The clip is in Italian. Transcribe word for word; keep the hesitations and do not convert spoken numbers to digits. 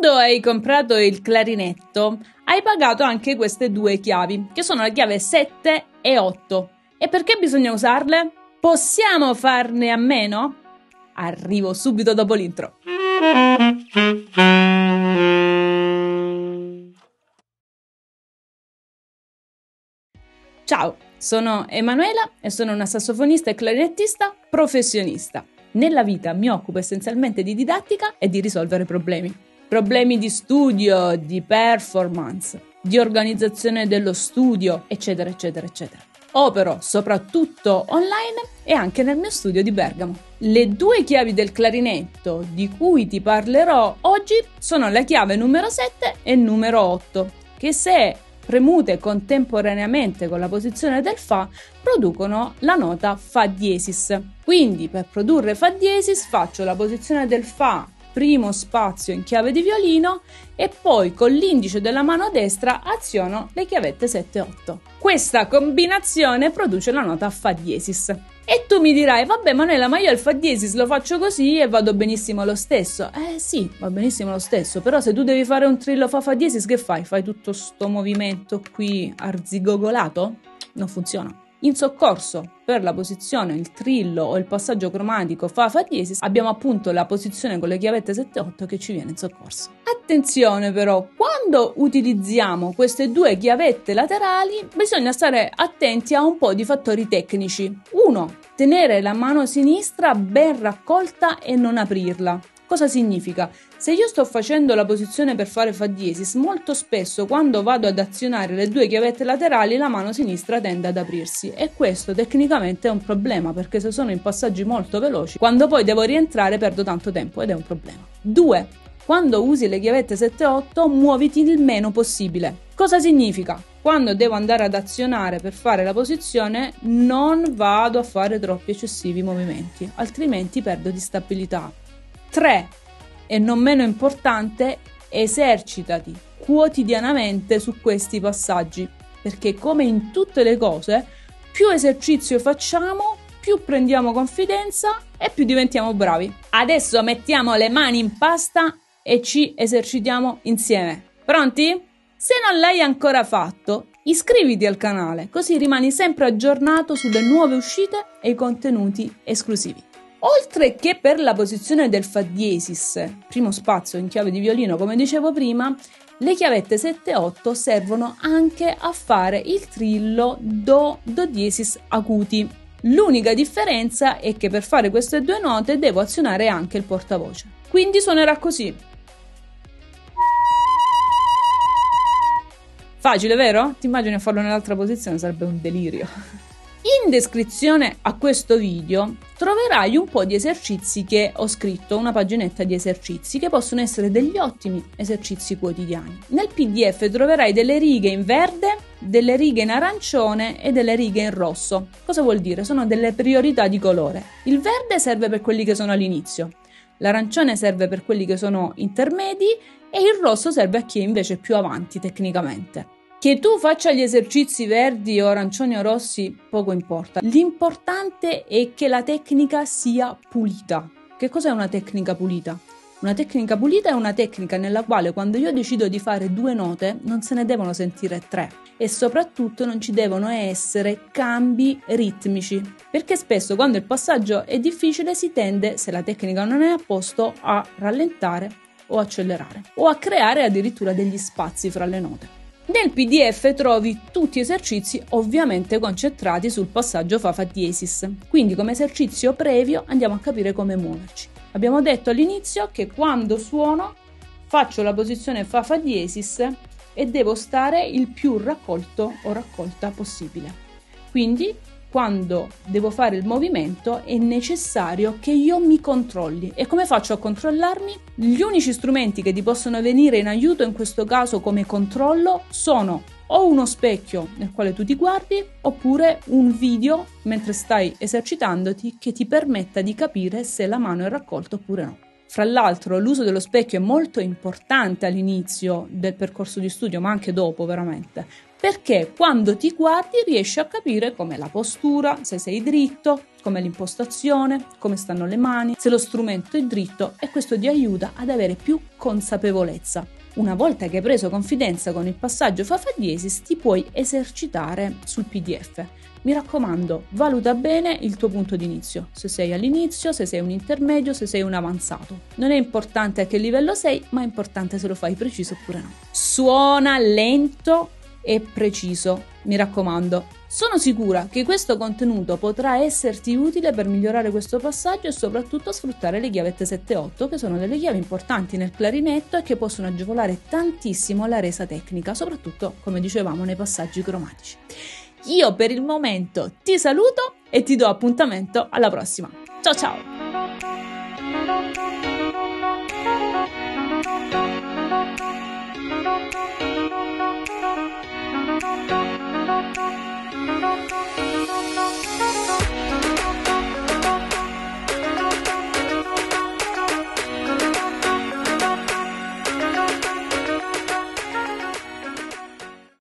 Quando hai comprato il clarinetto, hai pagato anche queste due chiavi, che sono la chiave sette e otto. E perché bisogna usarle? Possiamo farne a meno? Arrivo subito dopo l'intro. Ciao, sono Emanuela e sono una sassofonista e clarinettista professionista. Nella vita mi occupo essenzialmente di didattica e di risolvere problemi. Problemi di studio, di performance, di organizzazione dello studio, eccetera, eccetera, eccetera. Opero soprattutto online e anche nel mio studio di Bergamo. Le due chiavi del clarinetto di cui ti parlerò oggi sono la chiave numero sette e numero otto, che se premute contemporaneamente con la posizione del Fa producono la nota Fa diesis. Quindi per produrre Fa diesis faccio la posizione del Fa, primo spazio in chiave di violino, e poi con l'indice della mano destra aziono le chiavette sette e otto. Questa combinazione produce la nota Fa diesis. E tu mi dirai, vabbè Manuela, ma io il Fa diesis lo faccio così e vado benissimo lo stesso. Eh sì, va benissimo lo stesso, però se tu devi fare un trillo Fa Fa diesis, che fai? Fai tutto sto movimento qui arzigogolato? Non funziona. In soccorso, per la posizione, il trillo o il passaggio cromatico Fa Fa diesis, abbiamo appunto la posizione con le chiavette sette e otto che ci viene in soccorso. Attenzione però, quando utilizziamo queste due chiavette laterali bisogna stare attenti a un po' di fattori tecnici. Uno, tenere la mano sinistra ben raccolta e non aprirla. Cosa significa? Se io sto facendo la posizione per fare Fa diesis, molto spesso quando vado ad azionare le due chiavette laterali la mano sinistra tende ad aprirsi e questo tecnicamente è un problema, perché se sono in passaggi molto veloci, quando poi devo rientrare perdo tanto tempo ed è un problema. Due. Quando usi le chiavette sette e otto muoviti il meno possibile. Cosa significa? Quando devo andare ad azionare per fare la posizione non vado a fare troppi eccessivi movimenti, altrimenti perdo di stabilità. tre. E non meno importante, esercitati quotidianamente su questi passaggi, perché come in tutte le cose, più esercizio facciamo, più prendiamo confidenza e più diventiamo bravi. Adesso mettiamo le mani in pasta e ci esercitiamo insieme. Pronti? Se non l'hai ancora fatto, iscriviti al canale, così rimani sempre aggiornato sulle nuove uscite e i contenuti esclusivi. Oltre che per la posizione del Fa diesis, primo spazio in chiave di violino come dicevo prima, le chiavette sette e otto servono anche a fare il trillo Do, Do diesis acuti. L'unica differenza è che per fare queste due note devo azionare anche il portavoce. Quindi suonerà così. Facile, vero? Ti immagini a farlo nell'altra posizione? Sarebbe un delirio. In descrizione a questo video troverai un po' di esercizi che ho scritto, una paginetta di esercizi che possono essere degli ottimi esercizi quotidiani. Nel P D F troverai delle righe in verde, delle righe in arancione e delle righe in rosso. Cosa vuol dire? Sono delle priorità di colore. Il verde serve per quelli che sono all'inizio, l'arancione serve per quelli che sono intermedi e il rosso serve a chi è invece più avanti tecnicamente. Che tu faccia gli esercizi verdi o arancioni o rossi, poco importa. L'importante è che la tecnica sia pulita. Che cos'è una tecnica pulita? Una tecnica pulita è una tecnica nella quale quando io decido di fare due note non se ne devono sentire tre e soprattutto non ci devono essere cambi ritmici, perché spesso quando il passaggio è difficile si tende, se la tecnica non è a posto, a rallentare o accelerare o a creare addirittura degli spazi fra le note. Nel P D F trovi tutti esercizi ovviamente concentrati sul passaggio Fa Fa diesis, quindi come esercizio previo andiamo a capire come muoverci. Abbiamo detto all'inizio che quando suono faccio la posizione Fa Fa diesis e devo stare il più raccolto o raccolta possibile. Quindi quando devo fare il movimento è necessario che io mi controlli. E come faccio a controllarmi? Gli unici strumenti che ti possono venire in aiuto in questo caso come controllo sono o uno specchio nel quale tu ti guardi oppure un video mentre stai esercitandoti che ti permetta di capire se la mano è raccolta oppure no. Fra l'altro l'uso dello specchio è molto importante all'inizio del percorso di studio, ma anche dopo veramente, perché quando ti guardi riesci a capire com'è la postura, se sei dritto, com'è l'impostazione, come stanno le mani, se lo strumento è dritto, e questo ti aiuta ad avere più consapevolezza. Una volta che hai preso confidenza con il passaggio Fa Fa diesis, ti puoi esercitare sul P D F. Mi raccomando, valuta bene il tuo punto di inizio, se sei all'inizio, se sei un intermedio, se sei un avanzato. Non è importante a che livello sei, ma è importante se lo fai preciso oppure no. Suona lento e preciso, mi raccomando. Sono sicura che questo contenuto potrà esserti utile per migliorare questo passaggio e soprattutto sfruttare le chiavette sette otto, che sono delle chiavi importanti nel clarinetto e che possono agevolare tantissimo la resa tecnica, soprattutto, come dicevamo, nei passaggi cromatici. Io per il momento ti saluto e ti do appuntamento alla prossima. Ciao ciao! Thank you.